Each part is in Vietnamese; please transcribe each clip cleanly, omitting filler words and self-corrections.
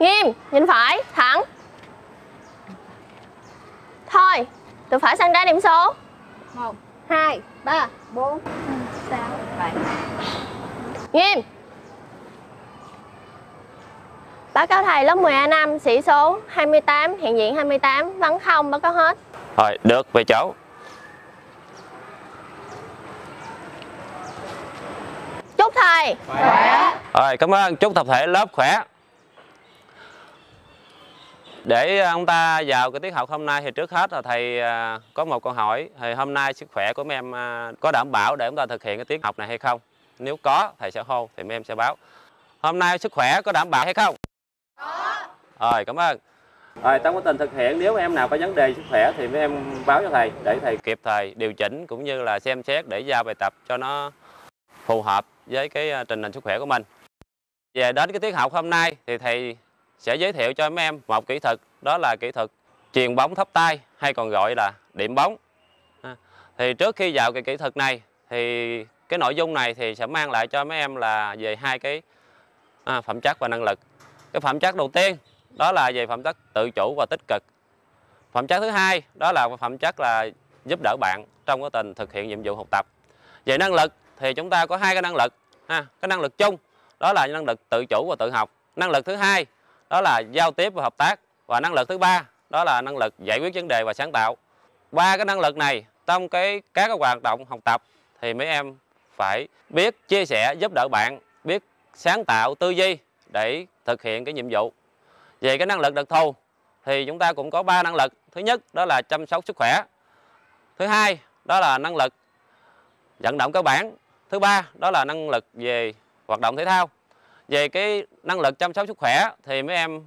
Nghiêm, nhìn phải, thẳng. Thôi, từ phải sang trái điểm số. 1, 2, 3, 4, 5, 6, 7. Nghiêm. Báo cáo thầy lớp 10A5, sĩ số 28, hiện diện 28, vắng không, báo cáo hết. Rồi, được, về chỗ. Chúc thầy khỏe. Rồi, cảm ơn, chúc tập thể lớp khỏe. Để ông ta vào cái tiết học hôm nay thì trước hết là thầy có một câu hỏi. Thì hôm nay sức khỏe của mấy em có đảm bảo để chúng ta thực hiện cái tiết học này hay không? Nếu có, thầy sẽ hô thì mấy em sẽ báo. Hôm nay sức khỏe có đảm bảo hay không? Có. Rồi, cảm ơn. Rồi, trong quá trình thực hiện nếu em nào có vấn đề sức khỏe thì mấy em báo cho thầy để thầy kịp thời điều chỉnh cũng như là xem xét để giao bài tập cho nó phù hợp với cái trình hình sức khỏe của mình. Về đến cái tiết học hôm nay thì thầy sẽ giới thiệu cho mấy em một kỹ thuật, đó là kỹ thuật chuyền bóng thấp tay hay còn gọi là điểm bóng. Thì trước khi vào cái kỹ thuật này thì cái nội dung này thì sẽ mang lại cho mấy em là về hai cái phẩm chất và năng lực. Cái phẩm chất đầu tiên đó là về phẩm chất tự chủ và tích cực. Phẩm chất thứ hai đó là phẩm chất là giúp đỡ bạn trong quá trình thực hiện nhiệm vụ học tập. Về năng lực thì chúng ta có hai cái năng lực. Cái năng lực chung đó là năng lực tự chủ và tự học. Năng lực thứ hai đó là giao tiếp và hợp tác. Và năng lực thứ ba đó là năng lực giải quyết vấn đề và sáng tạo. Ba cái năng lực này trong các cái hoạt động học tập thì mấy em phải biết chia sẻ, giúp đỡ bạn, biết sáng tạo, tư duy để thực hiện cái nhiệm vụ. Về cái năng lực đặc thù thì chúng ta cũng có 3 năng lực. Thứ nhất đó là chăm sóc sức khỏe. Thứ hai đó là năng lực vận động cơ bản. Thứ ba đó là năng lực về hoạt động thể thao. Về cái năng lực chăm sóc sức khỏe thì mấy em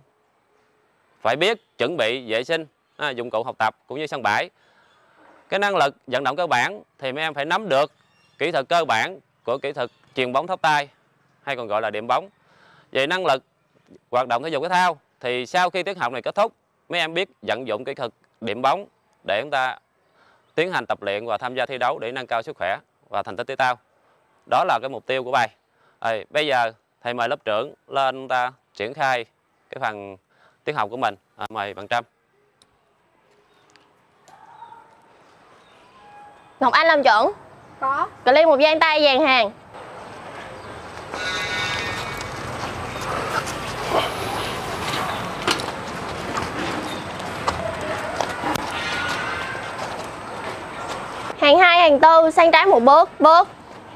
phải biết chuẩn bị vệ sinh dụng cụ học tập cũng như sân bãi. Cái năng lực vận động cơ bản thì mấy em phải nắm được kỹ thuật cơ bản của kỹ thuật chuyền bóng thấp tay hay còn gọi là điểm bóng. Về năng lực hoạt động thể dục thể thao thì sau khi tiết học này kết thúc, mấy em biết vận dụng kỹ thuật điểm bóng để chúng ta tiến hành tập luyện và tham gia thi đấu để nâng cao sức khỏe và thành tích thể thao. Đó là cái mục tiêu của bài. Bây giờ thầy mời lớp trưởng lên chúng ta triển khai cái phần tiết học của mình. Mời bạn Trâm. Ngọc Anh làm chuẩn. Có. Cự ly một dang tay dàn hàng. Hàng 2, hàng 4, sang trái một bước, bước.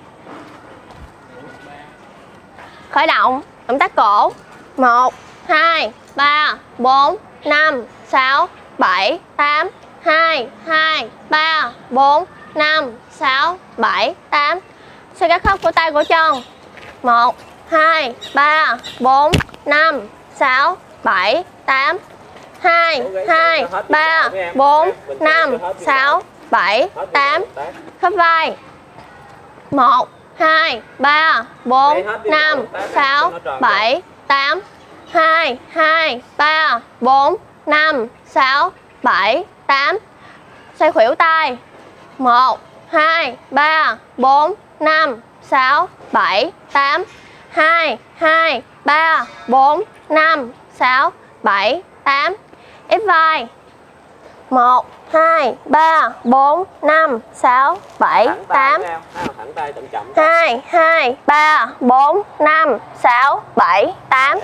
Khởi động, động tác cổ. 1, 2, 3, 4, 5, 6, 7, 8. 2, 2, 3, 4, 5, 6, 7, 8. Xoay các khớp của tay cổ chân. 1, 2, 3, 4, 5, 6, 7, 8. 2, 2, 3, 4, 5, 6, 7, 8. Khớp vai. 1, 2, 3, 4, 5, 6, 7, 8. 2, 2, 3, 4, 5, 6, 7, 8. Xoay khuỷu tay. 1, 2, 3, 4, 5, 6, 7, 8. 2, 2, 3, 4, 5, 6, 7, 8. Ép vai. 1, 2, 3, 4, 5, 6, 7, 8. 2, 2, 3, 4, 5, 6, 7, 8.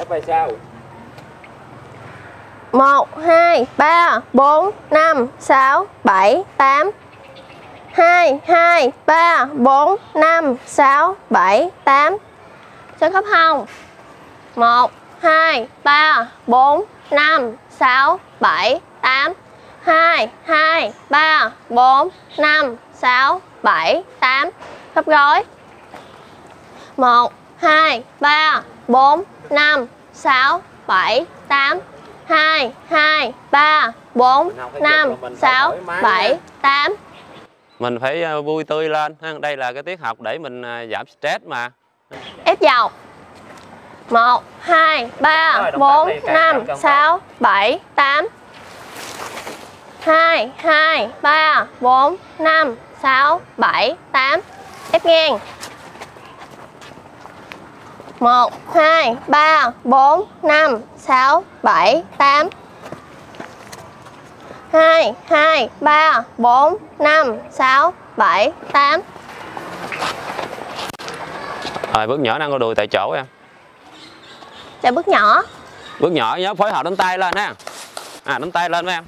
1, 2, 3, 4, 5, 6, 7, 8. 2, 2, 3, 4, 5, 6, 7, 8. Xoay khớp hông. 1, 2, 3, 4, 5, 6, 7, 8. 2, 2, 3, 4, 5, 6, 7, 8. Khớp gối. 1, 2, 3, 4, 5, 6, 7, 8. 2, 2, 3, 4, 5, 6, 7, 8. Mình phải vui tươi lên. Đây là cái tiết học để mình giảm stress mà. Ép dọc. 1, 2, 3, 4, 5, 6, 7, 8. 2, 2, 3, 4, 5, 6, 7, 8. Ép ngang. 1, 2, 3, 4, 5, 6, 7, 8. 2, 2, 3, 4, 5, 6, 7, 8. Rồi bước nhỏ nâng cô đùi tại chỗ em. Chạy bước nhỏ. Bước nhỏ nhớ phối hợp đánh tay lên ha. Đánh tay lên với em.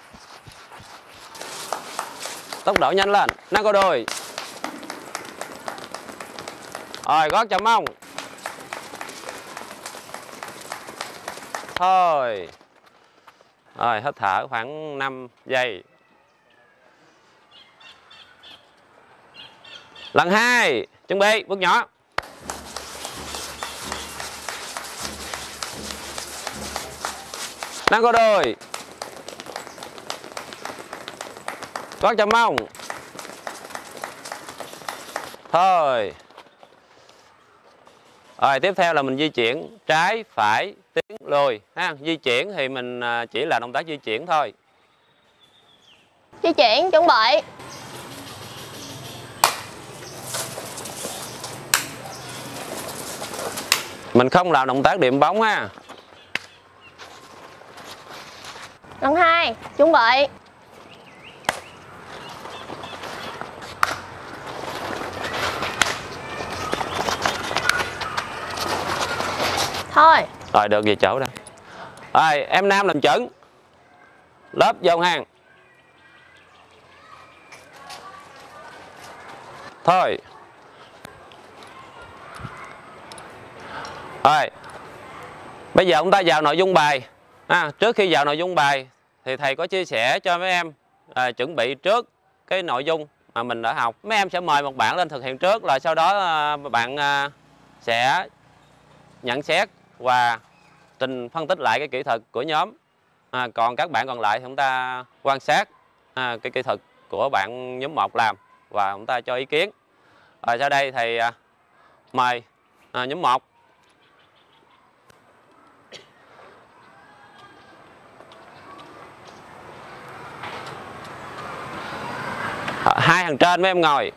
Tốc độ nhanh lên, nâng cô đùi. Rồi gót chạm mông. Thôi. Rồi hít thở khoảng 5 giây. Lần 2, chuẩn bị, bước nhỏ. Nâng cô đùi. Gót chạm mông. Thôi. Rồi tiếp theo là mình di chuyển trái, phải, tiến, lùi ha. Di chuyển thì mình chỉ là động tác di chuyển thôi. Di chuyển, chuẩn bị. Mình không làm động tác điểm bóng ha. Lần 2, chuẩn bị. Thôi. Rồi được về chỗ đây. Rồi em nam làm chuẩn. Lớp vô hàng. Thôi. Rồi. Bây giờ chúng ta vào nội dung bài. Trước khi vào nội dung bài thì thầy có chia sẻ cho mấy em chuẩn bị trước cái nội dung mà mình đã học. Mấy em sẽ mời một bạn lên thực hiện trước, rồi sau đó bạn sẽ nhận xét và phân tích lại cái kỹ thuật của nhóm. Còn các bạn còn lại thì chúng ta quan sát cái kỹ thuật của bạn nhóm 1 làm và chúng ta cho ý kiến. Rồi sau đây thầy mời nhóm 1. Hai hàng trên mấy em ngồi.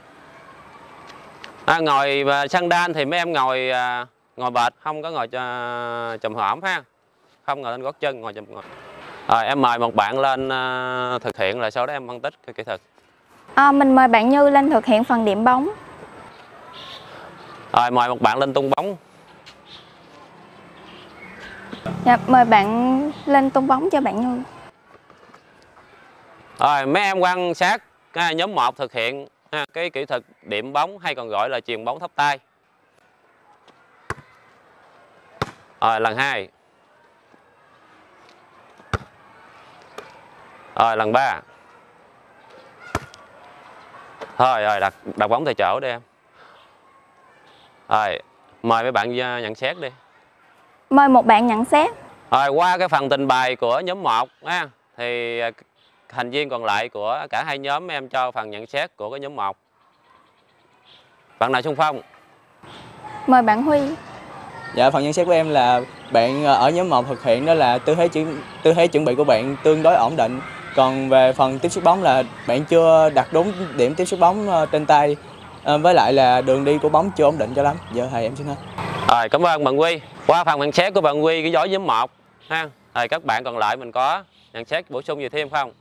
Ngồi săn đan thì mấy em ngồi bệt, không có ngồi chùm hõm ha. Không ngồi lên gót chân, ngồi chùm ngồi. Rồi em mời một bạn lên thực hiện, rồi sau đó em phân tích cái kỹ thuật. Mình mời bạn Như lên thực hiện phần điểm bóng. Rồi mời một bạn lên tung bóng. Dạ, mời bạn lên tung bóng cho bạn Như. Rồi mấy em quan sát nhóm 1 thực hiện cái kỹ thuật điểm bóng hay còn gọi là chuyền bóng thấp tay. Rồi lần 2. Rồi lần 3. Thôi rồi đặt bóng tại chỗ đi em. Rồi mời mấy bạn nhận xét đi. Mời một bạn nhận xét. Rồi qua cái phần trình bày của nhóm 1 thì thành viên còn lại của cả hai nhóm em cho phần nhận xét của cái nhóm 1. Bạn nào xung phong? Mời bạn Huy. Dạ, phần nhận xét của em là bạn ở nhóm 1 thực hiện đó là tư thế chuẩn bị của bạn tương đối ổn định. Còn về phần tiếp xúc bóng là bạn chưa đặt đúng điểm tiếp xúc bóng trên tay, với lại là đường đi của bóng chưa ổn định cho lắm. Giờ thầy em xin hết. Rồi cảm ơn bạn Huy. Qua phần nhận xét của bạn Huy cái dối nhóm 1 ha. Rồi các bạn còn lại mình có nhận xét bổ sung gì thêm không?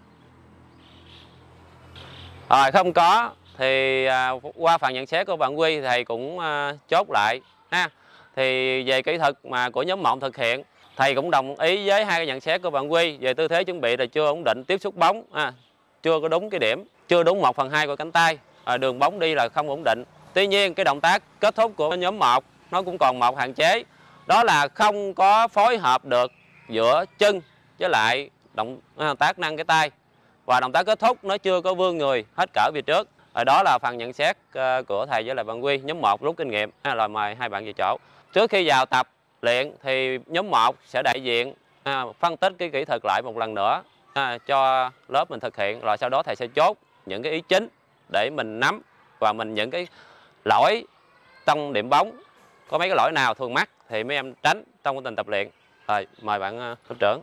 Rồi không có thì qua phần nhận xét của bạn Huy thầy cũng chốt lại ha. Thì về kỹ thuật mà của nhóm 1 thực hiện, thầy cũng đồng ý với hai cái nhận xét của bạn Huy về tư thế chuẩn bị là chưa ổn định tiếp xúc bóng, chưa có đúng cái điểm, chưa đúng 1/2 của cánh tay, đường bóng đi là không ổn định. Tuy nhiên cái động tác kết thúc của nhóm 1 nó cũng còn một hạn chế, đó là không có phối hợp được giữa chân với lại động tác nâng cái tay, và động tác kết thúc nó chưa có vươn người hết cỡ về trước. Đó là phần nhận xét của thầy với lại bạn Huy. Nhóm 1 rút kinh nghiệm, rồi mời hai bạn về chỗ. Trước khi vào tập luyện thì nhóm 1 sẽ đại diện phân tích cái kỹ thuật lại một lần nữa cho lớp mình thực hiện, rồi sau đó thầy sẽ chốt những cái ý chính để mình nắm, và mình những cái lỗi trong điểm bóng, có mấy cái lỗi nào thường mắc thì mấy em tránh trong quá trình tập luyện. Rồi mời bạn lớp trưởng.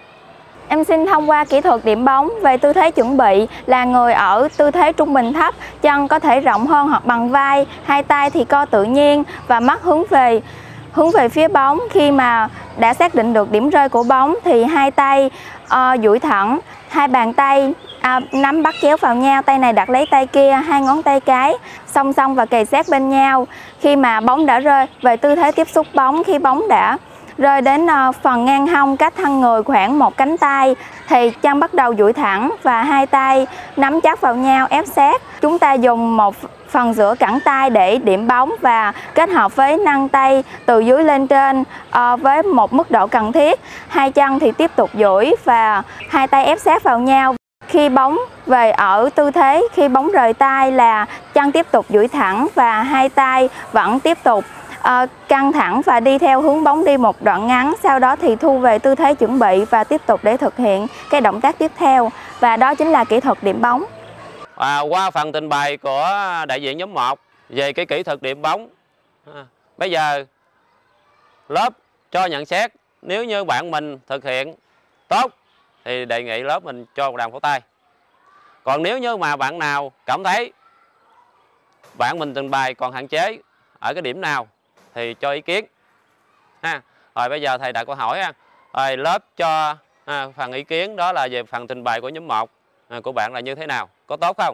Em xin thông qua kỹ thuật điểm bóng về tư thế chuẩn bị là người ở tư thế trung bình thấp chân có thể rộng hơn hoặc bằng vai, hai tay thì co tự nhiên và mắt hướng về phía bóng. Khi mà đã xác định được điểm rơi của bóng thì hai tay duỗi thẳng, hai bàn tay nắm bắt chéo vào nhau, tay này đặt lấy tay kia, hai ngón tay cái song song và kề sát bên nhau. Khi mà bóng đã rơi, về tư thế tiếp xúc bóng, khi bóng đã rơi đến phần ngang hông cách thân người khoảng một cánh tay thì chân bắt đầu duỗi thẳng và hai tay nắm chắc vào nhau ép sát. Chúng ta dùng một phần giữa cẳng tay để điểm bóng và kết hợp với nâng tay từ dưới lên trên với một mức độ cần thiết. Hai chân thì tiếp tục duỗi và hai tay ép sát vào nhau. Khi bóng về ở tư thế khi bóng rời tay là chân tiếp tục duỗi thẳng và hai tay vẫn tiếp tục căng thẳng và đi theo hướng bóng đi một đoạn ngắn. Sau đó thì thu về tư thế chuẩn bị và tiếp tục để thực hiện cái động tác tiếp theo, và đó chính là kỹ thuật điểm bóng. Qua phần trình bày của đại diện nhóm 1 về cái kỹ thuật điểm bóng, bây giờ lớp cho nhận xét. Nếu như bạn mình thực hiện tốt thì đề nghị lớp mình cho một đàn pháo tay. Còn nếu như mà bạn nào cảm thấy bạn mình trình bày còn hạn chế ở cái điểm nào thì cho ý kiến ha. Rồi bây giờ thầy đặt câu hỏi ha. Rồi lớp cho phần ý kiến đó là về phần trình bày của nhóm 1 của bạn là như thế nào, có tốt không?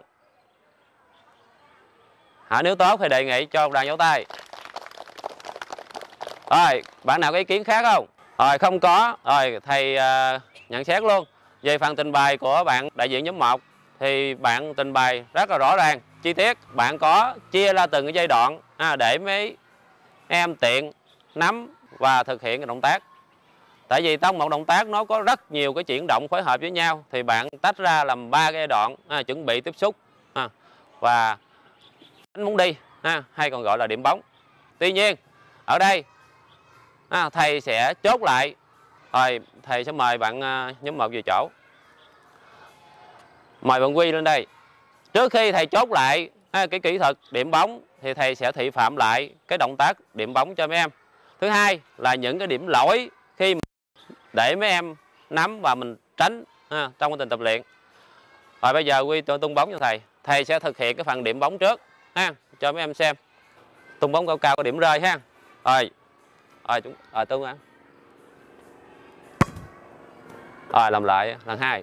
Nếu tốt thì đề nghị cho một đàn vỗ tay. Rồi bạn nào có ý kiến khác không? Rồi không có, rồi thầy nhận xét luôn. Về phần trình bày của bạn đại diện nhóm 1 thì bạn trình bày rất là rõ ràng, chi tiết. Bạn có chia ra từng cái giai đoạn để mấy em tiện nắm và thực hiện cái động tác. Tại vì trong một động tác nó có rất nhiều cái chuyển động phối hợp với nhau, thì bạn tách ra làm 3 cái giai đoạn: chuẩn bị, tiếp xúc và đánh bóng đi, hay còn gọi là điểm bóng. Tuy nhiên ở đây thầy sẽ chốt lại. Rồi thầy sẽ mời bạn nhóm 1 về chỗ. Mời bạn Quy lên đây. Trước khi thầy chốt lại cái kỹ thuật điểm bóng thì thầy sẽ thị phạm lại cái động tác điểm bóng cho mấy em. Thứ hai là những cái điểm lỗi khi để mấy em nắm và mình tránh trong quá trình tập luyện. Rồi bây giờ Quy tung bóng cho thầy. Thầy sẽ thực hiện cái phần điểm bóng trước cho mấy em xem. Tung bóng cao cao có điểm rơi ha. Rồi tung ăn. Rồi làm lại lần 2.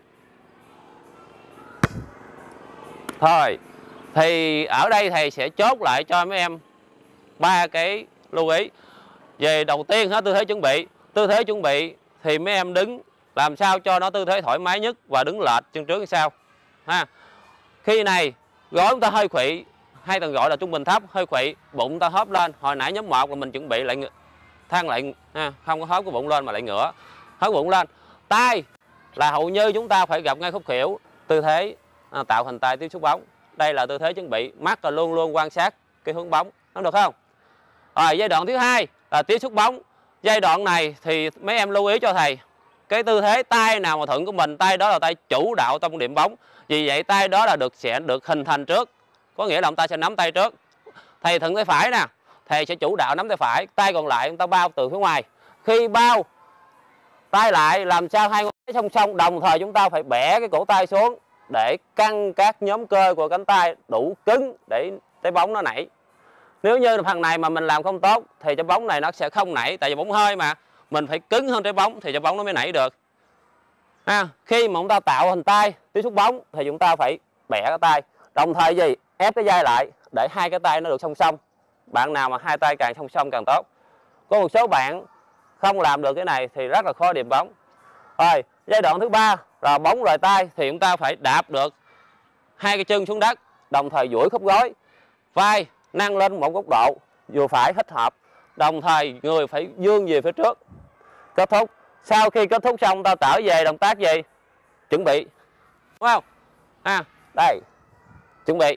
Thôi thì ở đây thầy sẽ chốt lại cho mấy em 3 cái lưu ý. Về đầu tiên tư thế chuẩn bị. Tư thế chuẩn bị thì mấy em đứng làm sao cho nó tư thế thoải mái nhất và đứng lệch chân trước như sau Khi này gối chúng ta hơi khuỵu, hay còn gọi là trung bình thấp, hơi khuỵu, bụng ta hóp lên. Hồi nãy nhóm 1 là mình chuẩn bị lại thang lại không có hóp cái bụng lên mà lại ngửa, hóp bụng lên. Tay là hầu như chúng ta phải gặp ngay khúc khuỷu, tư thế tạo hình tay tiếp xúc bóng. Đây là tư thế chuẩn bị. Mắt là luôn luôn quan sát cái hướng bóng, nó được không? Rồi giai đoạn thứ hai là tiếp xúc bóng. Giai đoạn này thì mấy em lưu ý cho thầy cái tư thế tay nào mà thuận của mình, tay đó là tay chủ đạo trong điểm bóng. Vì vậy tay đó là sẽ được hình thành trước, có nghĩa là ông ta sẽ nắm tay trước. Thầy thuận tay phải nè, thầy sẽ chủ đạo nắm tay phải, tay còn lại ông ta bao từ phía ngoài. Khi bao tay lại làm sao hai ngón tay song song, đồng thời chúng ta phải bẻ cái cổ tay xuống để căng các nhóm cơ của cánh tay đủ cứng để trái bóng nó nảy. Nếu như phần này mà mình làm không tốt thì trái bóng này nó sẽ không nảy, tại vì bóng hơi mà, mình phải cứng hơn trái bóng thì trái bóng nó mới nảy được. Khi mà chúng ta tạo hình tay tiếp xúc bóng thì chúng ta phải bẻ cái tay, đồng thời gì ép cái vai lại để hai cái tay nó được song song. Bạn nào mà hai tay càng song song càng tốt. Có một số bạn không làm được cái này thì rất là khó điểm bóng. Rồi giai đoạn thứ ba là bóng rời tay thì chúng ta phải đạp được hai cái chân xuống đất, đồng thời duỗi khớp gối, vai nâng lên một góc độ vừa phải thích hợp, đồng thời người phải vươn về phía trước. Kết thúc. Sau khi kết thúc xong ta trở về động tác gì? Chuẩn bị, đúng không? Đây, chuẩn bị,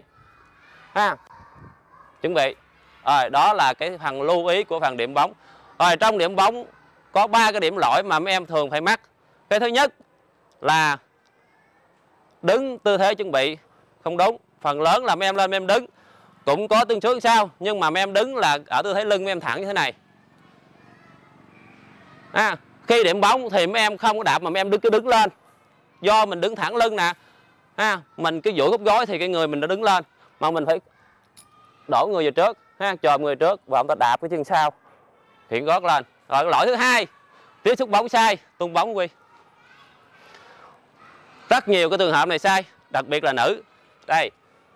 chuẩn bị. Rồi đó là cái phần lưu ý của phần điểm bóng. Rồi trong điểm bóng có 3 cái điểm lỗi mà mấy em thường phải mắc. Cái thứ nhất là đứng tư thế chuẩn bị không đúng. Phần lớn là mấy em lên mấy em đứng cũng có tương xứng sao, nhưng mà mấy em đứng là ở tư thế lưng mấy em thẳng như thế này. Khi điểm bóng thì mấy em không có đạp mà mấy em cứ đứng lên. Do mình đứng thẳng lưng nè, mình cứ duỗi khớp gối thì cái người mình đã đứng lên. mà mình phải đổ người về trước ha, chồm người trước và chúng ta đạp cái chân sau, hiện gót lên. Rồi cái lỗi thứ hai, tiếp xúc bóng sai, tung bóng Quy. Rất nhiều cái trường hợp này sai, đặc biệt là nữ. Đây.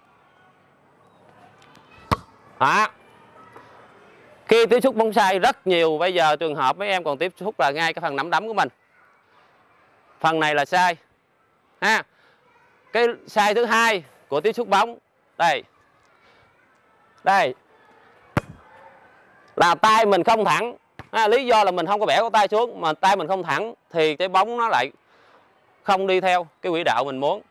Đó. Khi tiếp xúc bóng sai rất nhiều, bây giờ trường hợp mấy em còn tiếp xúc là ngay cái phần nắm đấm của mình. Phần này là sai. Ha. Cái sai thứ hai của tiếp xúc bóng, đây. Đây. Là tay mình không thẳng. Lý do là mình không có bẻ cổ tay xuống, mà tay mình không thẳng thì cái bóng nó lại không đi theo cái quỹ đạo mình muốn.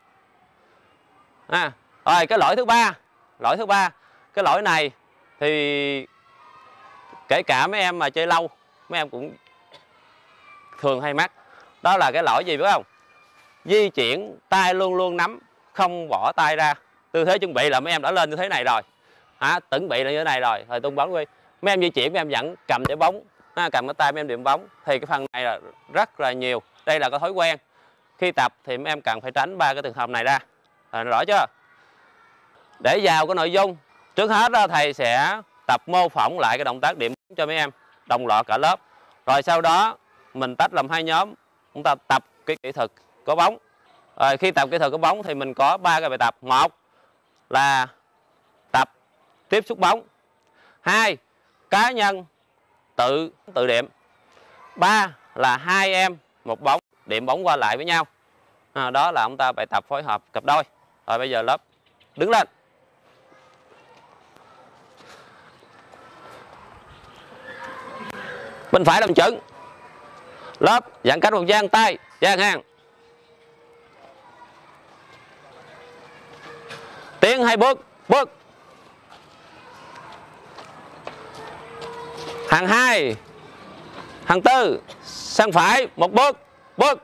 Rồi cái lỗi thứ ba, cái lỗi này thì kể cả mấy em mà chơi lâu, mấy em cũng thường hay mắc. Đó là cái lỗi gì biết không? Di chuyển tay luôn luôn nắm, không bỏ tay ra. Tư thế chuẩn bị là mấy em đã lên như thế này rồi, chuẩn bị là như thế này rồi, tung bóng Quy. Mấy em di chuyển, mấy em vẫn cầm trái bóng, cầm cái tay mấy em điểm bóng, thì cái phần này là rất là nhiều. Đây là cái thói quen. Khi tập thì mấy em cần phải tránh ba cái trường hợp này ra. Rõ chưa? Để vào cái nội dung, trước hết đó, thầy sẽ tập mô phỏng lại cái động tác điểm bóng cho mấy em đồng loạt cả lớp. Rồi sau đó mình tách làm hai nhóm, chúng ta tập cái kỹ thuật có bóng. Rồi khi tập kỹ thuật có bóng thì mình có 3 cái bài tập. Một là tập tiếp xúc bóng, 2 cá nhân tự điểm, 3 là hai em một bóng điểm bóng qua lại với nhau. Đó là chúng ta bài tập phối hợp cặp đôi. Rồi bây giờ lớp đứng lên. Bên phải làm chuẩn. Lớp giãn cách một dang tay, dang hàng. Tiến 2 bước, bước. Hàng 2, hàng 4, sang phải 1 bước, bước.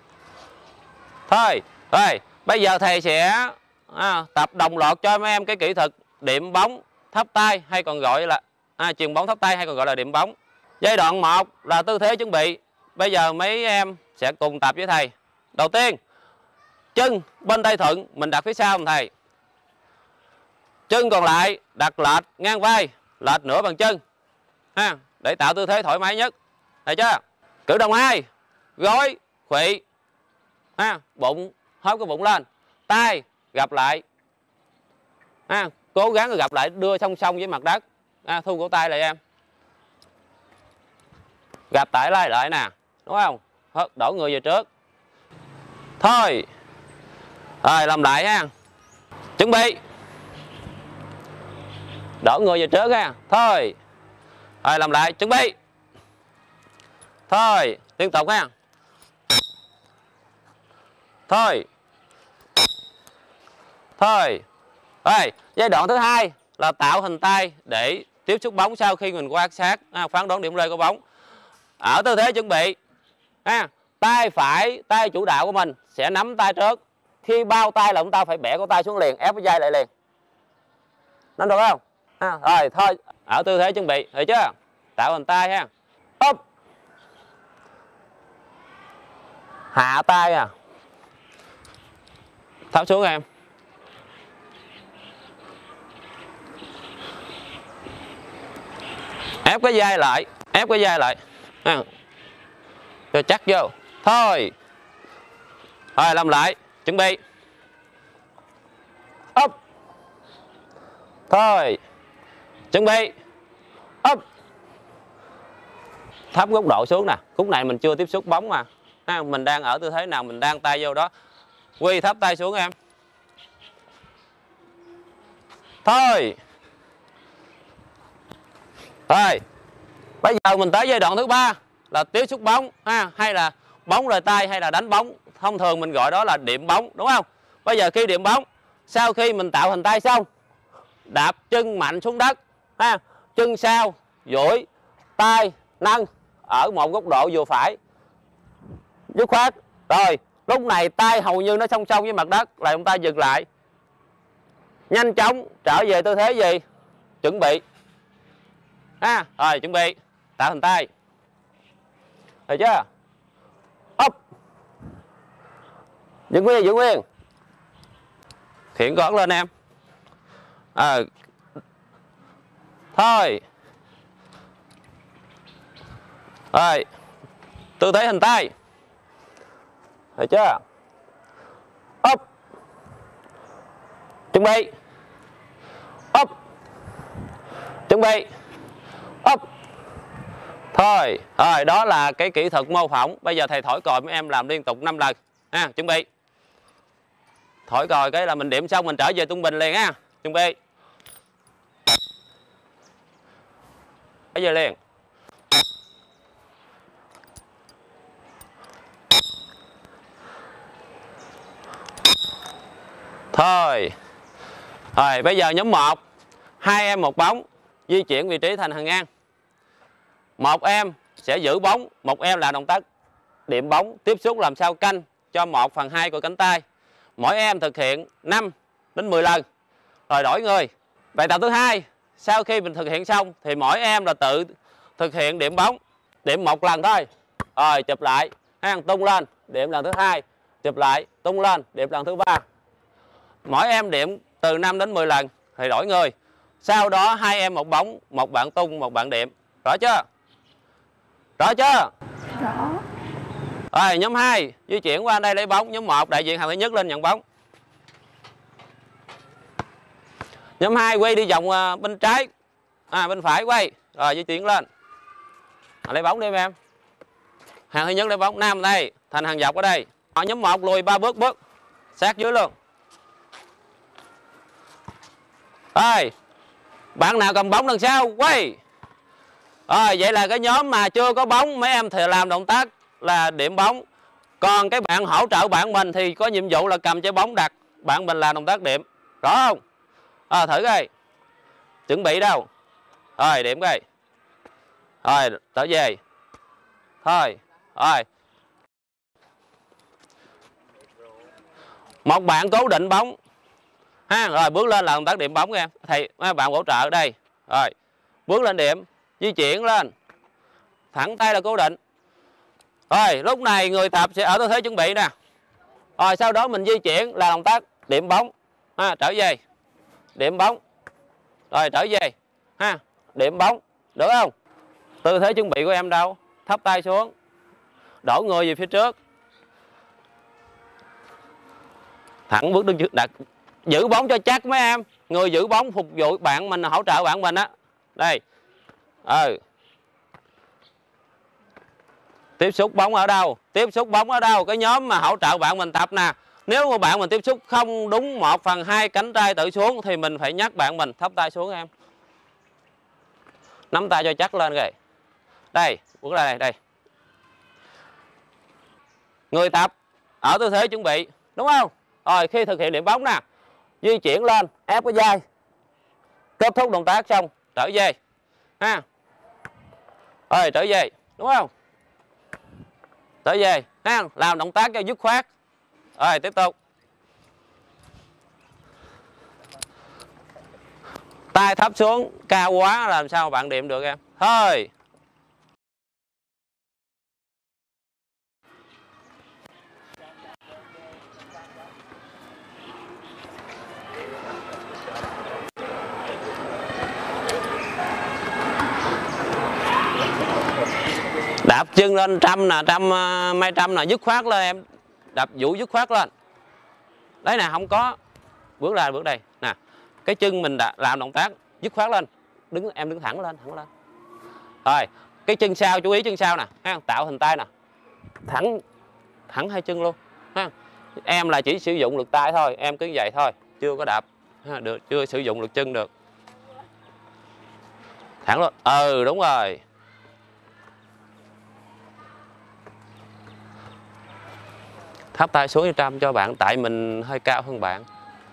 Thôi, rồi, bây giờ thầy sẽ tập đồng loạt cho mấy em cái kỹ thuật điểm bóng thấp tay, hay còn gọi là chuyền bóng thấp tay, hay còn gọi là điểm bóng. Giai đoạn 1 là tư thế chuẩn bị. Bây giờ mấy em sẽ cùng tập với thầy. Đầu tiên, chân bên tay thuận mình đặt phía sau thầy. Chân còn lại đặt lệch ngang vai, lệch nửa bàn chân, để tạo tư thế thoải mái nhất. Thấy chưa? Cử động 2, gối, khuỵu, bụng, hớp cái bụng lên, tay gặp lại, cố gắng gặp lại, đưa song song với mặt đất, thu cổ tay lại em, gặp tại lại nè, đúng không? Đổ người về trước. Thôi, rồi làm lại ha. Chuẩn bị, đổ người về trước ha. Thôi, rồi làm lại, chuẩn bị. Thôi, liên tục ha. Thôi. Thôi. Rồi, giai đoạn thứ hai là tạo hình tay để tiếp xúc bóng sau khi mình quan sát, phán đoán điểm rơi của bóng. Ở tư thế chuẩn bị, tay phải, tay chủ đạo của mình sẽ nắm tay trước. Khi bao tay là chúng ta phải bẻ cổ tay xuống liền, ép cái vai lại liền. Nắm được không? Rồi, thôi, ở tư thế chuẩn bị, hiểu chưa? Tạo hình tay ha. Up. Hạ tay thấp xuống em. Ép cái vai lại, ép cái vai lại. Cho chắc vô. Thôi. Rồi làm lại, chuẩn bị. Up. Thôi. Chuẩn bị. Up. Thấp góc độ xuống nè. Khúc này mình chưa tiếp xúc bóng mà. Mình đang ở tư thế nào mình đang tay vô đó. Quy thấp tay xuống em. Thôi. Rồi. Bây giờ mình tới giai đoạn thứ 3 là tiếp xúc bóng, hay là bóng rời tay, hay là đánh bóng. Thông thường mình gọi đó là điểm bóng, đúng không? Bây giờ khi điểm bóng, sau khi mình tạo hình tay xong, đạp chân mạnh xuống đất, chân sau duỗi, tay nâng ở một góc độ vừa phải, dứt khoát. Rồi lúc này tay hầu như nó song song với mặt đất, là chúng ta dừng lại, nhanh chóng trở về tư thế gì? Chuẩn bị. Rồi chuẩn bị, tạo hình tay, được chưa? Up. Giữ nguyên, giữ nguyên. Khiển gót lên em. Thôi. Rồi, tư thế hình tay. Được chưa? Up. Chuẩn bị. Up. Chuẩn bị. Up. Thôi. Rồi, đó là cái kỹ thuật mô phỏng. Bây giờ thầy thổi còi mấy em làm liên tục 5 lần. Ha, chuẩn bị. Thổi còi cái là mình điểm xong mình trở về trung bình liền ha. Chuẩn bị. Trở về liền. Thôi. Rồi, bây giờ nhóm 1, 2 em một bóng, di chuyển vị trí thành hàng ngang. Một em sẽ giữ bóng, một em là động tác điểm bóng, tiếp xúc làm sao canh cho 1/2 của cánh tay. Mỗi em thực hiện 5 đến 10 lần. Rồi đổi người. Bài tập thứ hai, sau khi mình thực hiện xong thì mỗi em là tự thực hiện điểm bóng, điểm 1 lần thôi. Rồi chụp lại, tung lên, điểm lần thứ 2, chụp lại, tung lên, điểm lần thứ 3. Mỗi em điểm từ 5 đến 10 lần thì đổi người. Sau đó 2 em một bóng, một bạn tung, một bạn điểm. Rõ chưa? Rõ chưa? Rõ. Rồi nhóm 2 di chuyển qua đây lấy bóng. Nhóm 1 đại diện hàng thứ nhất lên nhận bóng. Nhóm 2 quay đi vòng bên trái, bên phải quay. Rồi di chuyển lên. Lấy bóng đi em. Hàng thứ nhất lấy bóng. Nam đây, thành hàng dọc ở đây. Nhóm 1 lùi 3 bước, sát dưới luôn. Rồi, bạn nào cầm bóng đằng sau quay. Rồi vậy là cái nhóm mà chưa có bóng mấy em thì làm động tác là điểm bóng. Còn cái bạn hỗ trợ bạn mình thì có nhiệm vụ là cầm trái bóng đặt, bạn mình làm động tác điểm. Rõ không? Thử coi. Chuẩn bị đâu. Rồi điểm coi. Rồi trở về. Thôi. Rồi. Một bạn cố định bóng. Rồi bước lên là động tác điểm bóng em. Thầy mấy bạn hỗ trợ ở đây. Rồi. Bước lên điểm, di chuyển lên. Thẳng tay là cố định. Rồi, lúc này người tập sẽ ở tư thế chuẩn bị nè. Rồi sau đó mình di chuyển là động tác điểm bóng. Trở về. Điểm bóng. Rồi trở về. Điểm bóng. Được không? Tư thế chuẩn bị của em đâu? Thấp tay xuống. Đổ người về phía trước. Thẳng bước đứng trước đặt. Giữ bóng cho chắc mấy em. Người giữ bóng phục vụ bạn mình, hỗ trợ bạn mình á. Đây. Tiếp xúc bóng ở đâu? Tiếp xúc bóng ở đâu? Cái nhóm mà hỗ trợ bạn mình tập nè. Nếu mà bạn mình tiếp xúc không đúng 1/2 cánh tay tự xuống thì mình phải nhắc bạn mình thấp tay xuống em. Nắm tay cho chắc lên kìa. Đây, bước ra đây, đây. Người tập ở tư thế chuẩn bị, đúng không? Rồi khi thực hiện điểm bóng nè, di chuyển lên, ép cái vai. Kết thúc động tác xong, trở về. Rồi trở về, đúng không? Trở về, làm động tác cho dứt khoát. Rồi tiếp tục. Tay thấp xuống, cao quá làm sao bạn điểm được em. Thôi. Đạp chân lên trăm nè, mấy trăm nè, dứt khoát lên em. Đạp vũ dứt khoát lên. Đấy nè, không có. Bước ra, bước đây. Nè, cái chân mình đã làm động tác dứt khoát lên. Em đứng thẳng lên, thẳng lên. Rồi, cái chân sau, chú ý chân sau nè, tạo hình tay nè. Thẳng hai chân luôn. Em là chỉ sử dụng lực tay thôi, em cứ vậy thôi, chưa có đạp. Được, chưa sử dụng lực chân được. Thẳng luôn. Đúng rồi. Thấp tay xuống 100 cho bạn, tại mình hơi cao hơn bạn.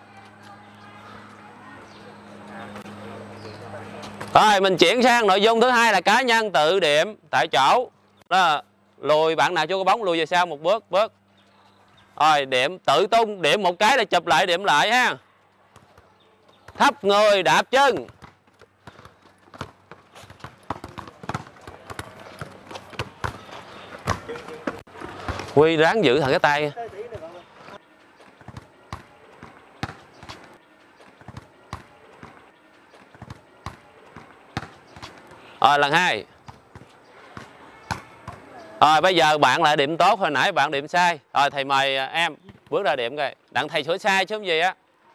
Rồi mình chuyển sang nội dung thứ hai là cá nhân tự điểm tại chỗ. Đó, lùi bạn nào chưa có bóng lùi về sau một bước. Rồi điểm tự tung, điểm một cái là chụp lại điểm lại ha. Thấp người đạp chân. Huy ráng giữ thằng cái tay. Rồi lần 2. Rồi bây giờ bạn lại điểm tốt, hồi nãy bạn điểm sai. Rồi thầy mời em bước ra điểm coi. Đặng thầy sửa sai chứ không gì á.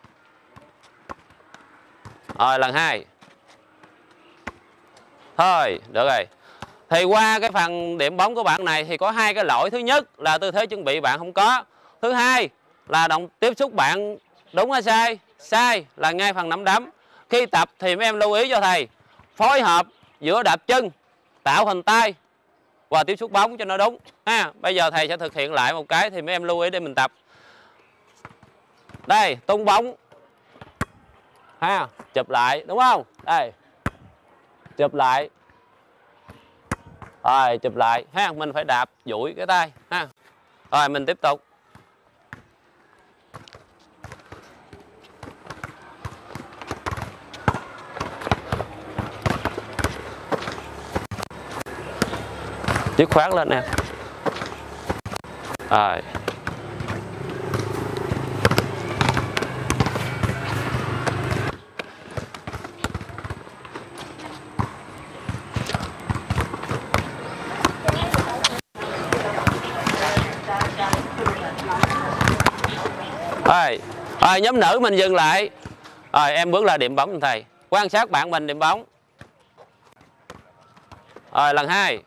Rồi lần 2. Thôi, được rồi. Thì qua cái phần điểm bóng của bạn này thì có 2 cái lỗi. Thứ nhất là tư thế chuẩn bị bạn không có. Thứ hai là động tiếp xúc bạn đúng hay sai? Sai là ngay phần nắm đấm. Khi tập thì mấy em lưu ý cho thầy phối hợp giữa đạp chân, tạo hình tay và tiếp xúc bóng cho nó đúng ha. Bây giờ thầy sẽ thực hiện lại một cái thì mấy em lưu ý để mình tập. Đây, tung bóng ha, chụp lại đúng không? Đây, chụp lại. Rồi chụp lại ha, mình phải đạp duỗi cái tay ha. Rồi mình tiếp tục. Dứt khoát lên nè. Rồi. Rồi, nhóm nữ mình dừng lại. Rồi em bước ra điểm bóng cho thầy. Quan sát bạn mình điểm bóng. Rồi lần 2.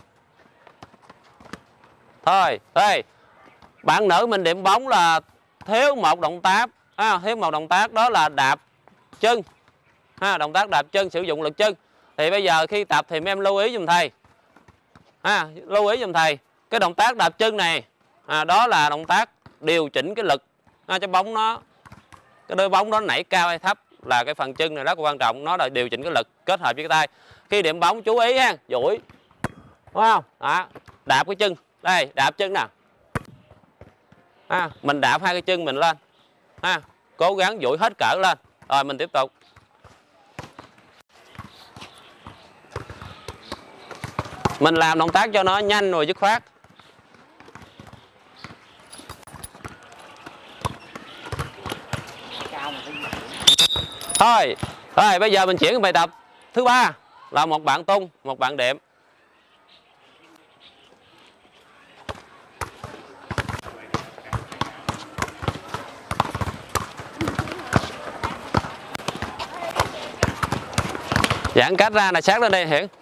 Thôi, đây. Bạn nữ mình điểm bóng là thiếu một động tác. Thiếu một động tác đó là đạp chân. Động tác đạp chân, sử dụng lực chân. Thì bây giờ khi tập thì mấy em lưu ý giùm thầy. Lưu ý giùm thầy. Cái động tác đạp chân này đó là động tác điều chỉnh cái lực cho bóng nó, cái đôi bóng đó nảy cao hay thấp là cái phần chân này rất quan trọng. Nó là điều chỉnh cái lực kết hợp với cái tay. Khi điểm bóng chú ý ha, duỗi đúng không? Đó, đạp cái chân. Đây, đạp chân nè. Mình đạp 2 cái chân mình lên. Cố gắng duỗi hết cỡ lên. Rồi mình tiếp tục. Mình làm động tác cho nó nhanh rồi dứt khoát. Thôi, rồi bây giờ mình chuyển bài tập thứ 3 là một bạn tung, một bạn đệm. Giãn cách ra là sát lên đây Hiển.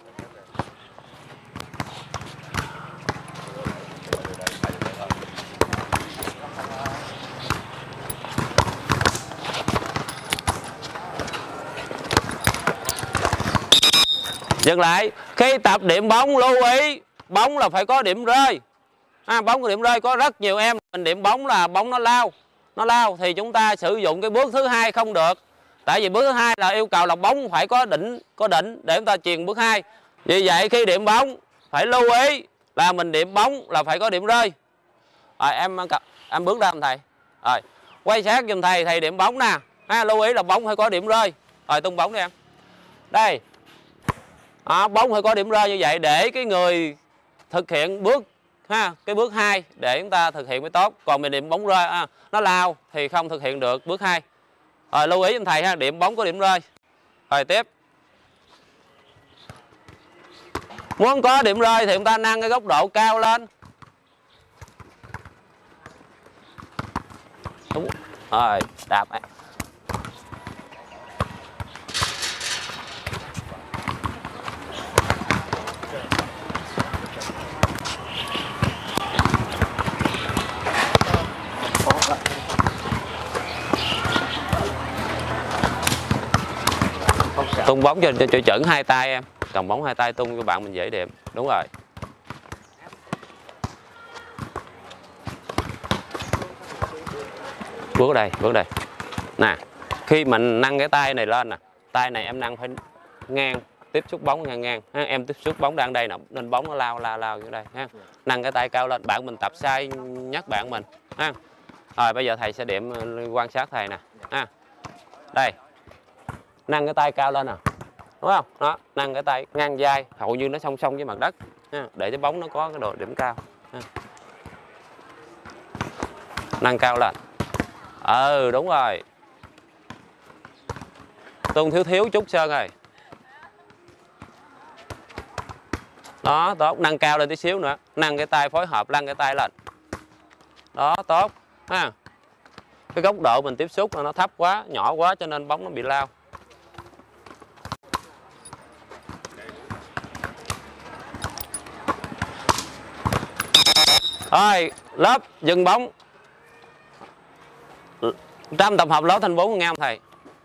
Dừng lại. Khi tập điểm bóng lưu ý bóng là phải có điểm rơi. Bóng có điểm rơi. Có rất nhiều em mình điểm bóng là bóng nó lao. Nó lao thì chúng ta sử dụng cái bước thứ 2 không được. Tại vì bước thứ 2 là yêu cầu là bóng phải có đỉnh để chúng ta truyền bước 2. Vì vậy khi điểm bóng phải lưu ý là mình điểm bóng là phải có điểm rơi. Rồi em bước ra giùm thầy. Rồi quay sát giùm thầy, thầy điểm bóng nè. Lưu ý là bóng phải có điểm rơi. Rồi tung bóng đi em. Đây. Bóng phải có điểm rơi như vậy để cái người thực hiện bước cái bước 2 để chúng ta thực hiện mới tốt. Còn mình điểm bóng rơi nó lao thì không thực hiện được bước 2. Rồi lưu ý giùm thầy ha, điểm bóng có điểm rơi. Rồi tiếp. Muốn có điểm rơi thì chúng ta nâng cái góc độ cao lên. Đúng. Rồi, đạp. Tung bóng cho chuẩn 2 tay em. Cầm bóng 2 tay tung cho bạn mình dễ điểm. Đúng rồi. Bước đây. Nè, khi mình nâng cái tay này lên nè, tay này em nâng phải ngang, tiếp xúc bóng ngang. Em tiếp xúc bóng đang đây nè, nên bóng nó lao như đây ha. Nâng cái tay cao lên, bạn mình tập sai nhắc bạn mình ha. Rồi bây giờ thầy sẽ điểm quan sát thầy nè. Đây. Nâng cái tay cao lên nè. Đúng không? Đó, nâng cái tay ngang vai, hầu như nó song song với mặt đất ha, để cái bóng nó có cái độ điểm cao ha. Nâng cao lên. Đúng rồi. Tung thiếu chút Sơn ơi. Đó, tốt, nâng cao lên tí xíu nữa, nâng cái tay phối hợp, lăn cái tay lên. Đó, tốt ha. Cái góc độ mình tiếp xúc là nó thấp quá, nhỏ quá cho nên bóng nó bị lao. Rồi, lớp dừng bóng. 100 tập hợp lớp thành 4 nghe không thầy?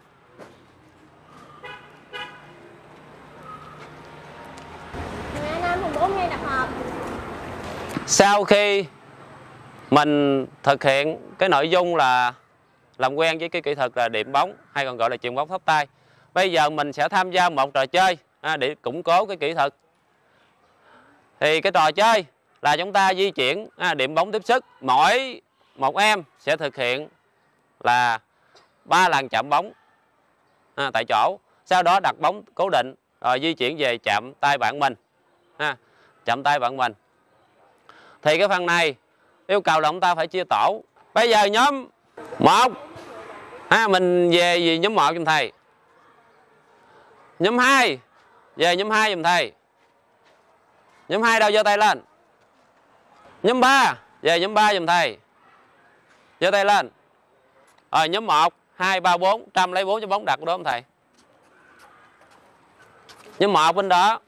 Sau khi mình thực hiện cái nội dung là làm quen với cái kỹ thuật là điểm bóng hay còn gọi là chuyền bóng thấp tay, bây giờ mình sẽ tham gia một trò chơi để củng cố cái kỹ thuật. Thì cái trò chơi là chúng ta di chuyển điểm bóng tiếp sức, mỗi một em sẽ thực hiện là 3 lần chạm bóng tại chỗ, sau đó đặt bóng cố định rồi di chuyển về chạm tay bạn mình, chạm tay bạn mình. Thì cái phần này yêu cầu là chúng ta phải chia tổ. Bây giờ nhóm 1 mình về nhóm 1 giùm thầy. Nhóm 2 về nhóm 2 giùm thầy. Nhóm 2 đâu, giơ tay lên. Nhóm 3 về nhóm 3 giùm thầy. Giơ tay lên. Rồi nhóm 1, 2, 3, 4, Trâm lấy 4 cho bóng đặt đó không thầy? Nhóm 1 bên đó.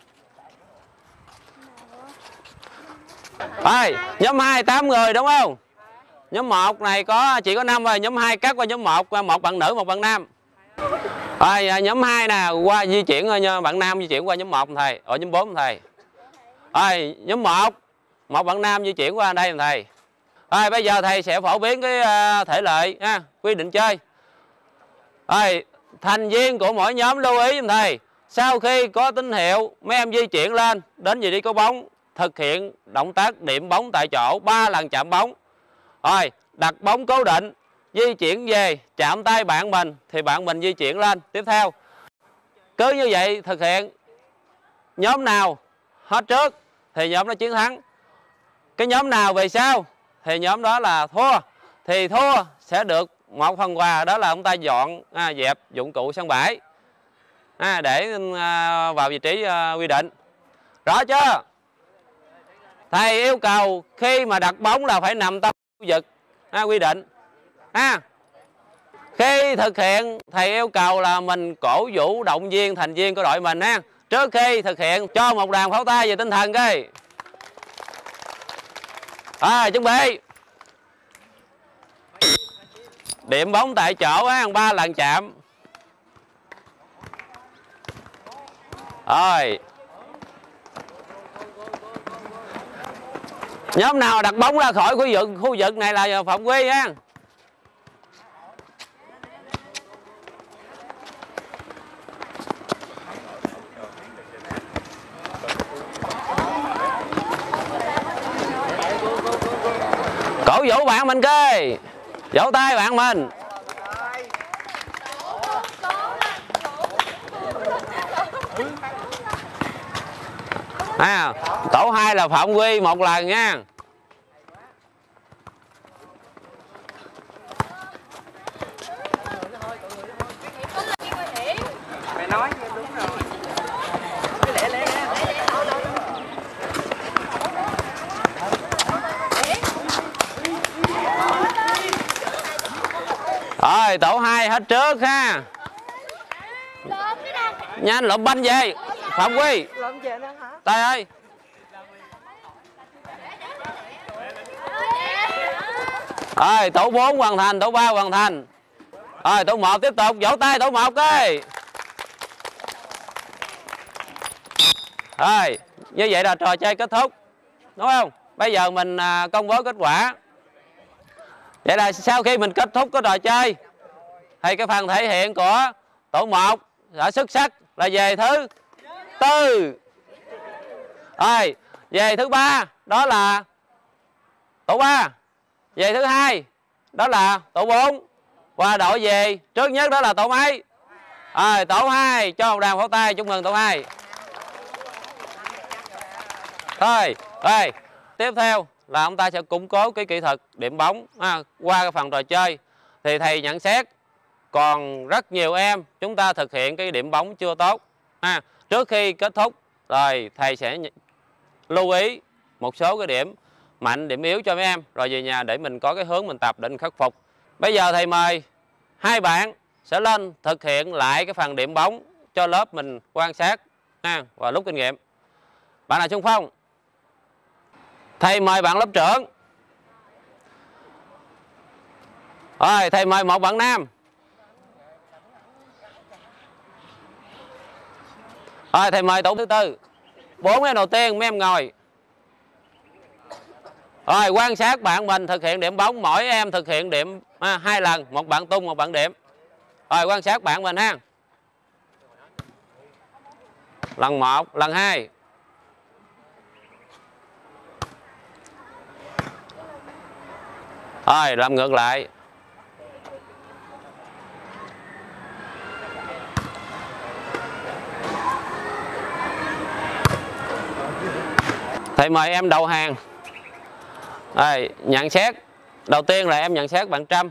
Rồi, nhóm 2 8 người đúng không? Nhóm 1 này chỉ có 5 rồi, nhóm 2 cắt qua nhóm 1, một bạn nữ, một bạn nam. Rồi, nhóm 2 nè, qua di chuyển bạn nam di chuyển qua nhóm 1 thầy, ở nhóm 4 thầy. Rồi, nhóm 1, một bạn nam di chuyển qua đây thầy. Rồi, bây giờ thầy sẽ phổ biến cái thể lệ quy định chơi. Rồi, thành viên của mỗi nhóm lưu ý giùm thầy, sau khi có tín hiệu mấy em di chuyển lên đến vị trí có bóng, thực hiện động tác điểm bóng tại chỗ 3 lần chạm bóng. Rồi, đặt bóng cố định, di chuyển về chạm tay bạn mình thì bạn mình di chuyển lên. Tiếp theo cứ như vậy thực hiện. Nhóm nào hết trước thì nhóm đó chiến thắng. Cái nhóm nào về sau thì nhóm đó là thua. Thì thua sẽ được một phần quà, đó là chúng ta dọn dẹp dụng cụ sân bãi để vào vị trí quy định. Rõ chưa? Thầy yêu cầu khi mà đặt bóng là phải nằm tâm khu vực quy định. Khi thực hiện thầy yêu cầu là mình cổ vũ động viên thành viên của đội mình trước khi thực hiện cho một đàn pháo tay về tinh thần coi. Chuẩn bị. Điểm bóng tại chỗ 3 lần chạm. Rồi. Nhóm nào đặt bóng ra khỏi khu vực này là phạm quy Cổ vũ bạn mình coi. Vỗ tay bạn mình. Tổ 2 là phạm quy 1 lần nha. Mày nói đúng rồi. Rồi, tổ 2 hết trước ha. Nhanh lộn banh về. Phạm quy. Tay ơi. Rồi, tổ 4 hoàn thành, tổ 3 hoàn thành. Rồi, tổ 1 tiếp tục, vỗ tay tổ 1 coi. Rồi, như vậy là trò chơi kết thúc. Đúng không? Bây giờ mình công bố kết quả. Vậy là sau khi mình kết thúc cái trò chơi thì cái phần thể hiện của tổ 1 đã xuất sắc là về thứ 4. Rồi, về thứ 3 đó là tổ 3. Về thứ 2 đó là tổ 4. Và đội về trước nhất đó là tổ mấy? Tổ 2 cho một đàn pháo tay chúc mừng tổ 2. Thôi, rồi, tiếp theo là chúng ta sẽ củng cố cái kỹ thuật điểm bóng qua cái phần trò chơi. Thì thầy nhận xét còn rất nhiều em chúng ta thực hiện cái điểm bóng chưa tốt. Trước khi kết thúc Rồi thầy sẽ lưu ý một số cái điểm mạnh, điểm yếu cho mấy em, rồi về nhà để mình có cái hướng mình tập để mình khắc phục. Bây giờ thầy mời hai bạn sẽ lên thực hiện lại cái phần điểm bóng cho lớp mình quan sát ha, và rút kinh nghiệm. Bạn nào xung phong? Thầy mời bạn lớp trưởng. Rồi thầy mời một bạn nam. Rồi thầy mời tổ thứ tư. 4 em đầu tiên mấy em ngồi. Rồi quan sát bạn mình thực hiện điểm bóng, mỗi em thực hiện điểm 2 lần, một bạn tung một bạn điểm. Rồi quan sát bạn mình ha. Lần 1, lần 2. Rồi làm ngược lại. Thầy mời em đầu hàng. Rồi, nhận xét. Đầu tiên là em nhận xét bạn Trâm.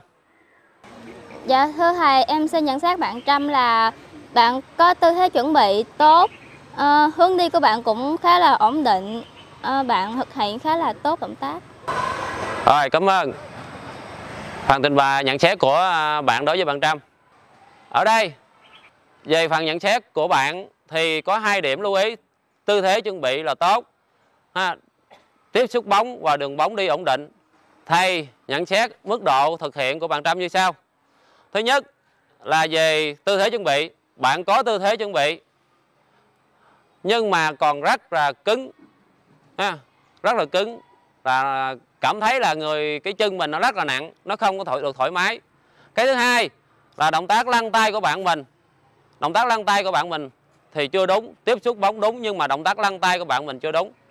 Dạ thưa thầy, em xin nhận xét bạn Trâm là bạn có tư thế chuẩn bị tốt, hướng đi của bạn cũng khá là ổn định, bạn thực hiện khá là tốt động tác. Rồi, cảm ơn. Phần trình bày nhận xét của bạn đối với bạn Trâm. Ở đây, về phần nhận xét của bạn thì có 2 điểm lưu ý. Tư thế chuẩn bị là tốt, tiếp xúc bóng và đường bóng đi ổn định. Thầy nhận xét mức độ thực hiện của bạn Trâm như sau. Thứ nhất là về tư thế chuẩn bị. Bạn có tư thế chuẩn bị nhưng mà còn rất là cứng, rất là cứng, là cảm thấy là cái chân mình nó rất là nặng, nó không có được thoải mái. Cái thứ hai là động tác lăn tay của bạn mình. Động tác lăn tay của bạn mình thì chưa đúng, tiếp xúc bóng đúng nhưng mà động tác lăn tay của bạn mình chưa đúng.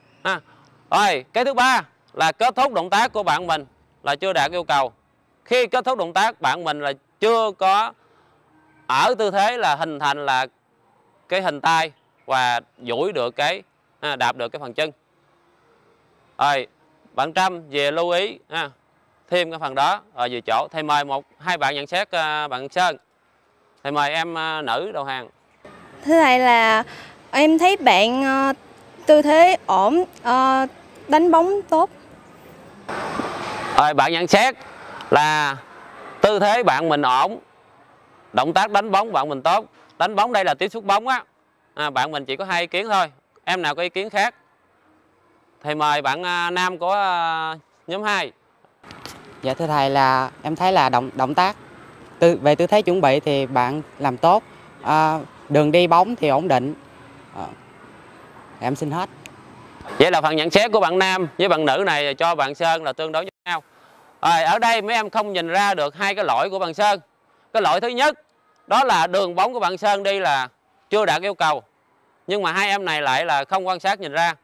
Rồi, cái thứ ba là kết thúc động tác của bạn mình là chưa đạt yêu cầu. Khi kết thúc động tác bạn mình là chưa có ở tư thế là hình thành là cái hình tay và duỗi được cái đạp được cái phần chân. Rồi, bạn Trâm về lưu ý thêm cái phần đó. Rồi về chỗ thầy mời hai bạn nhận xét. Bạn Sơn, thầy mời em nữ đầu hàng. Thưa thầy là em thấy bạn tư thế ổn, đánh bóng tốt. Rồi bạn nhận xét là tư thế bạn mình ổn, động tác đánh bóng bạn mình tốt. Đánh bóng đây là tiếp xúc bóng á. Bạn mình chỉ có 2 ý kiến thôi. Em nào có ý kiến khác? Thầy mời bạn nam của nhóm 2. Dạ thưa thầy là em thấy là động tác về tư thế chuẩn bị thì bạn làm tốt, đường đi bóng thì ổn định. Em xin hết. Vậy là phần nhận xét của bạn nam với bạn nữ này cho bạn Sơn là tương đối với nhau. Rồi, ở đây mấy em không nhìn ra được 2 cái lỗi của bạn Sơn. Cái lỗi thứ nhất đó là đường bóng của bạn Sơn đi là chưa đạt yêu cầu, nhưng mà 2 em này lại là không quan sát nhìn ra.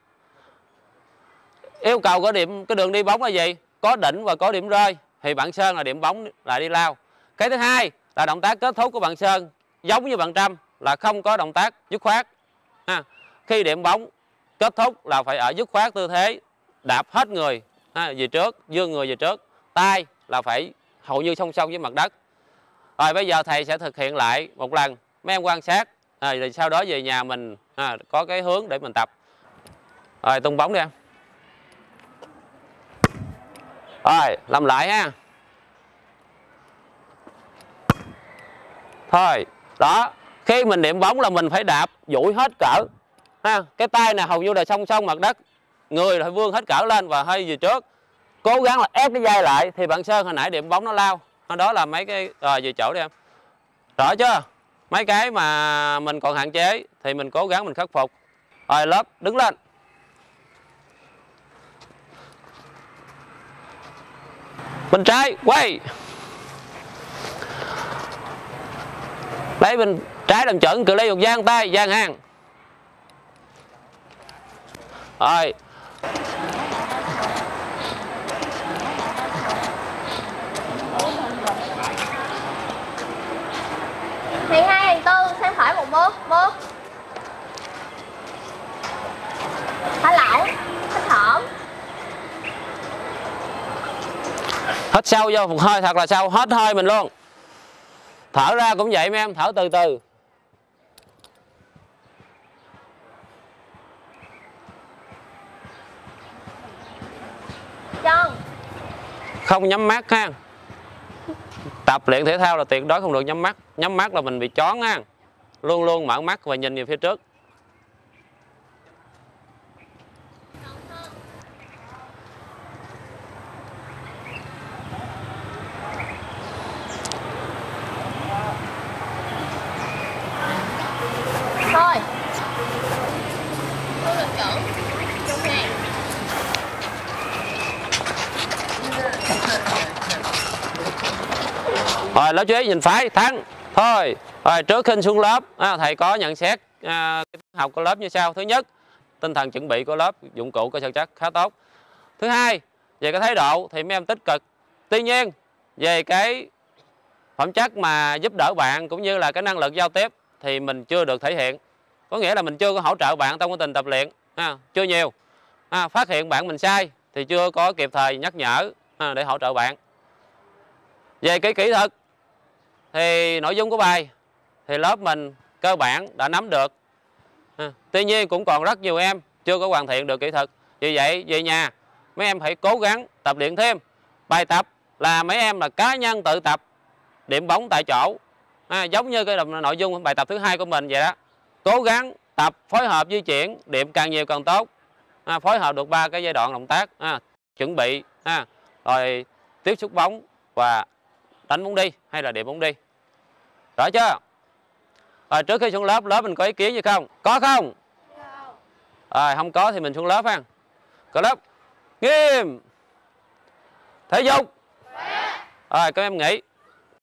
Yêu cầu cái đường đi bóng là gì? Có đỉnh và có điểm rơi, thì bạn Sơn là điểm bóng là đi lao. Cái thứ hai là động tác kết thúc của bạn Sơn giống như bạn Trâm là không có động tác dứt khoát. Khi điểm bóng kết thúc là phải ở dứt khoát tư thế đạp hết người về trước, vươn người về trước, tay là phải hầu như song song với mặt đất. Rồi bây giờ thầy sẽ thực hiện lại một lần, mấy em quan sát, rồi sau đó về nhà mình có cái hướng để mình tập. Rồi tung bóng đi em. Rồi làm lại ha. Thôi đó, khi mình điểm bóng là mình phải đạp duỗi hết cỡ cái tay này hầu như là song song mặt đất, người phải vươn hết cỡ lên và hơi về trước, cố gắng là ép cái vai lại. Thì bạn Sơn hồi nãy điểm bóng nó lao, đó là mấy cái về chỗ đi em. Rõ chưa? Mấy cái mà mình còn hạn chế thì mình cố gắng mình khắc phục. Rồi lớp đứng lên. Bên trái quay. Lấy bên trái làm chuẩn, cự ly một giang tay, giang hàng. Rồi. Hàng 2, hàng 4, sang phải một bước, thả lỏng, hít thở. Hít sâu vô một hơi thật là sâu, hết hơi mình luôn. Thở ra cũng vậy mấy em, thở từ từ. Không nhắm mắt ha. Tập luyện thể thao là tuyệt đối không được nhắm mắt. Nhắm mắt là mình bị choáng ha. Luôn luôn mở mắt và nhìn về phía trước. Thôi. Tôi được chuẩn. Trong hàng. Rồi lớp chú ý nhìn phải thắng. Thôi. Rồi trước khi xuống lớp thầy có nhận xét học của lớp như sau. Thứ nhất, tinh thần chuẩn bị của lớp, dụng cụ cơ sở chất khá tốt. Thứ hai, về cái thái độ thì mấy em tích cực. Tuy nhiên về cái phẩm chất mà giúp đỡ bạn cũng như là cái năng lực giao tiếp thì mình chưa được thể hiện. Có nghĩa là mình chưa có hỗ trợ bạn trong quá trình tập luyện, chưa nhiều. Phát hiện bạn mình sai thì chưa có kịp thời nhắc nhở để hỗ trợ bạn. Về cái kỹ thuật thì nội dung của bài thì lớp mình cơ bản đã nắm được. Tuy nhiên cũng còn rất nhiều em chưa có hoàn thiện được kỹ thuật. Vì vậy về nhà mấy em hãy cố gắng tập luyện thêm. Bài tập là mấy em là cá nhân tự tập điểm bóng tại chỗ, giống như cái nội dung bài tập thứ hai của mình vậy đó. Cố gắng tập phối hợp di chuyển, điểm càng nhiều càng tốt. Phối hợp được 3 cái giai đoạn động tác, chuẩn bị, rồi tiếp xúc bóng và đánh bóng đi hay là điểm bóng đi. Rõ chưa? Rồi trước khi xuống lớp mình có ý kiến gì không? Có không? Rồi không có thì mình xuống lớp ha. Có lớp nghiêm thể dục. Rồi các em nghỉ.